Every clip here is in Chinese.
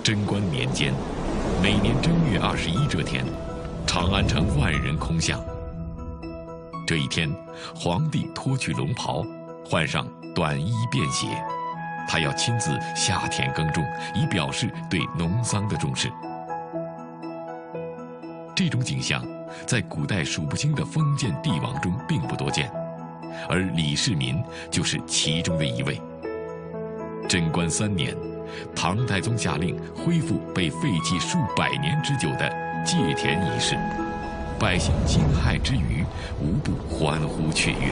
贞观年间，每年正月21这天，长安城万人空巷。这一天，皇帝脱去龙袍，换上短衣便鞋，他要亲自下田耕种，以表示对农桑的重视。这种景象在古代数不清的封建帝王中并不多见，而李世民就是其中的一位。贞观3年，唐太宗下令恢复被废弃数百年之久的借田仪式，百姓惊骇之余，无不欢呼雀跃。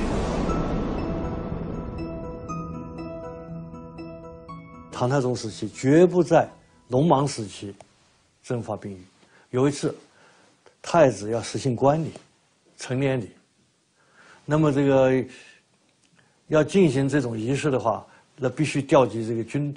唐太宗时期绝不在农忙时期征发兵役。有一次，太子要实行冠礼、成年礼，那么这个要进行这种仪式的话，那必须调集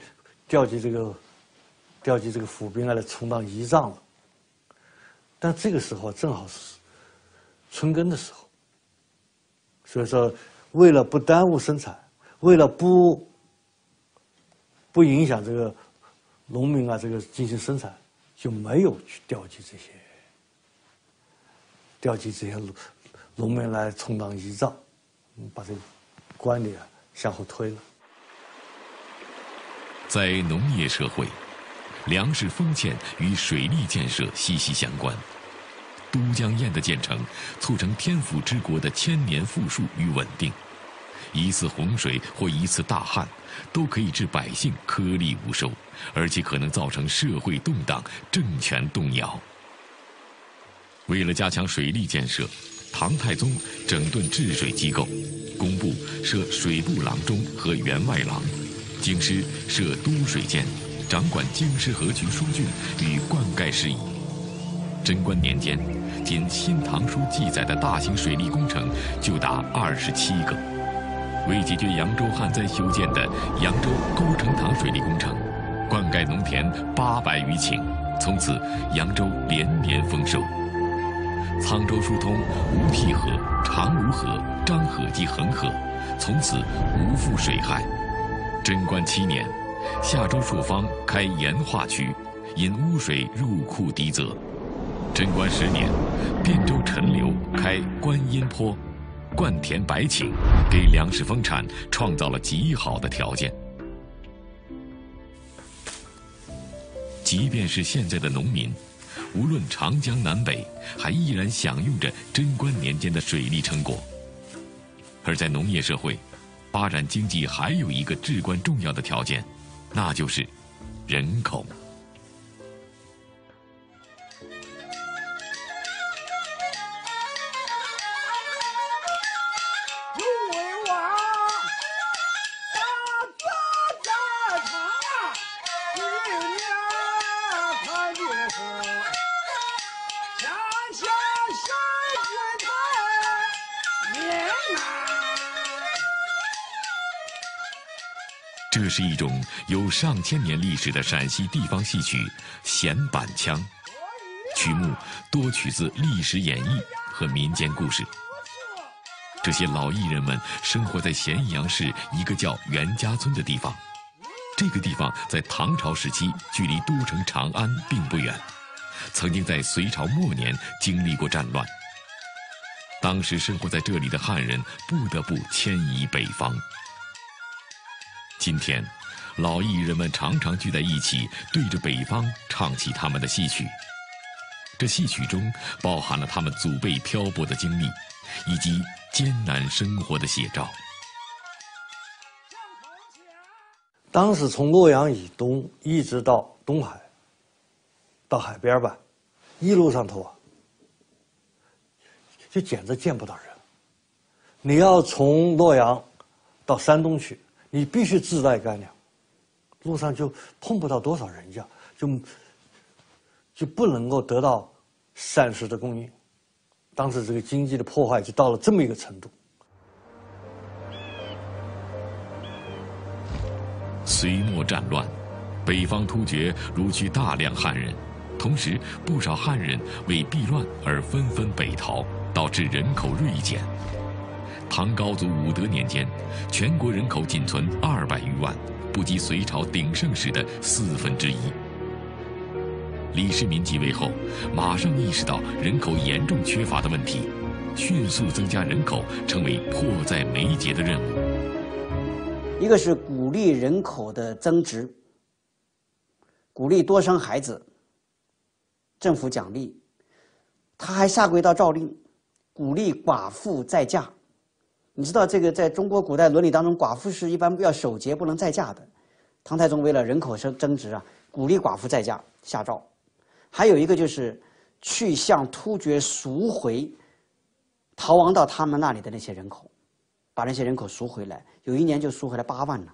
这个府兵来充当仪仗了。但这个时候正好是春耕的时候，所以说为了不耽误生产，为了不影响这个农民啊这个进行生产，就没有去调集这些农民来充当仪仗，把这个官吏啊向后推了。 在农业社会，粮食丰欠与水利建设息息相关。都江堰的建成，促成天府之国的千年富庶与稳定。一次洪水或一次大旱，都可以致百姓颗粒无收，而且可能造成社会动荡、政权动摇。为了加强水利建设，唐太宗整顿治水机构，工部设水部郎中和员外郎，京师设都水监，掌管京师河渠疏浚与灌溉事宜。贞观年间，仅《新唐书》记载的大型水利工程就达27个。为解决扬州旱灾修建的扬州沟成塘水利工程，灌溉农田800余顷，从此扬州连年丰收。沧州疏通吴涕河、长芦河、漳河及恒河，从此无复水害。贞观7年，夏州朔方开盐化渠，引污水入库滴泽。贞观10年，汴州陈留开观音坡，灌田100顷，给粮食丰产创造了极好的条件。即便是现在的农民，无论长江南北，还依然享用着贞观年间的水利成果。而在农业社会，发展经济还有一个至关重要的条件，那就是人口。这是一种有上千年历史的陕西地方戏曲弦板腔，曲目多取自历史演绎和民间故事。这些老艺人们生活在咸阳市一个叫袁家村的地方，这个地方在唐朝时期距离都城长安并不远，曾经在隋朝末年经历过战乱。当时生活在这里的汉人不得不迁移北方。今天，老艺人们常常聚在一起，对着北方唱起他们的戏曲。这戏曲中包含了他们祖辈漂泊的经历，以及艰难生活的写照。 当时从洛阳以东一直到东海，到海边吧，一路上头啊，就简直见不到人。你要从洛阳到山东去，你必须自带干粮，路上就碰不到多少人家，就不能够得到膳食的供应。当时这个经济的破坏就到了这么一个程度。 隋末战乱，北方突厥掳去大量汉人，同时不少汉人为避乱而纷纷北逃，导致人口锐减。唐高祖武德年间，全国人口仅存200余万，不及隋朝鼎盛时的1/4。 李世民继位后，马上意识到人口严重缺乏的问题，迅速增加人口成为迫在眉睫的任务。 一个是鼓励人口的增值，鼓励多生孩子，政府奖励。他还下过一道诏令，鼓励寡妇再嫁。你知道这个在中国古代伦理当中，寡妇是一般要守节，不能再嫁的。唐太宗为了人口增值啊，鼓励寡妇再嫁，下诏。还有一个就是去向突厥赎回逃亡到他们那里的那些人口，把那些人口赎回来，有一年就赎回来8万呢。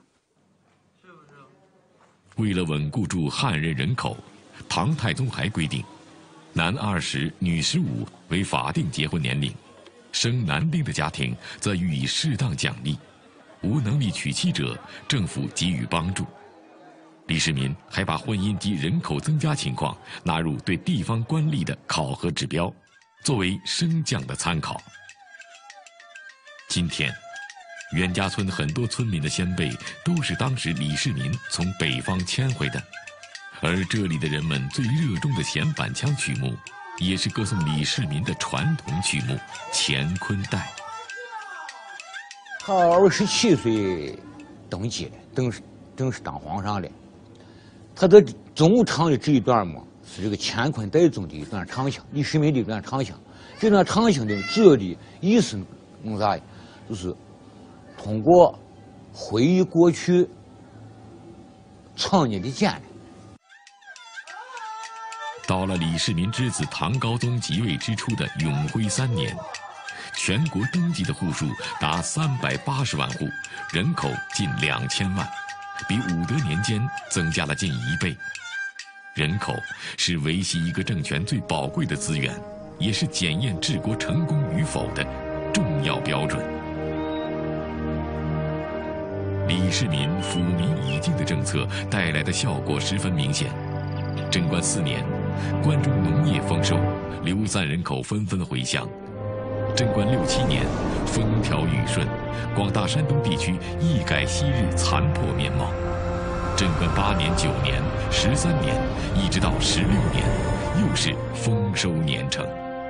为了稳固住汉人人口，唐太宗还规定，男20女15为法定结婚年龄，生男丁的家庭则予以适当奖励，无能力娶妻者，政府给予帮助。李世民还把婚姻及人口增加情况纳入对地方官吏的考核指标，作为升降的参考。今天，袁家村很多村民的先辈都是当时李世民从北方迁回的，而这里的人们最热衷的弦板腔曲目，也是歌颂李世民的传统曲目《乾坤带》。 他27岁登基了，正式当皇上了。他的总唱的这一段嘛，是这个《乾坤带》中的一段长项，李世民的一段长项。这段长项的主要的意思弄啥呀？就是通过回忆过去，创建的艰难。 到了李世民之子唐高宗即位之初的永徽3年，全国登记的户数达380万户，人口近2000万，比武德年间增加了近1倍。人口是维系一个政权最宝贵的资源，也是检验治国成功与否的重要标准。李世民抚民以敬的政策带来的效果十分明显。贞观4年，关中农业丰收，流散人口纷纷回乡。贞观6、7年，风调雨顺，广大山东地区一改昔日残破面貌。贞观8年、9年、13年，一直到16年，又是丰收年成。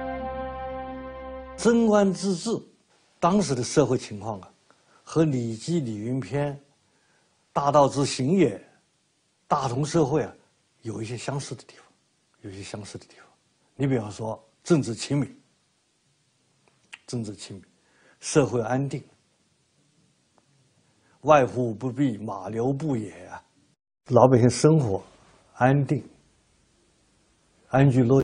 贞观之治，当时的社会情况啊，和《礼记·礼运篇》“大道之行也，大同社会”啊，有一些相似的地方，你比方说政治清明，社会安定，外户不避，马流不也啊，老百姓生活安定，安居乐业。